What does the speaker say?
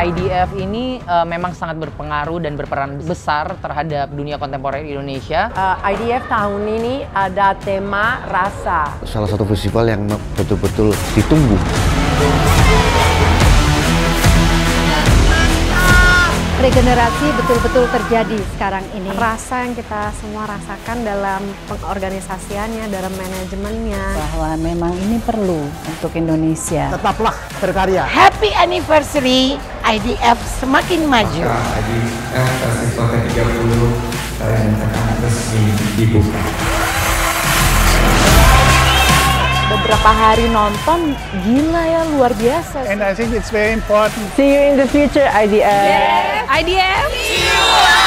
IDF ini memang sangat berpengaruh dan berperan besar terhadap dunia kontemporer Indonesia. IDF tahun ini ada tema rasa. Salah satu festival yang betul-betul ditunggu. Regenerasi betul-betul terjadi sekarang ini. Rasa yang kita semua rasakan dalam pengorganisasiannya, dalam manajemennya. Bahwa memang ini perlu untuk Indonesia. Tetaplah berkarya. Happy anniversary IDF semakin maju. IDF Festival ke-30 yang akan resmi dibuka. Beberapa hari nonton, gila ya, luar biasa. And I think it's very important. See you in the future, IDF. IDF.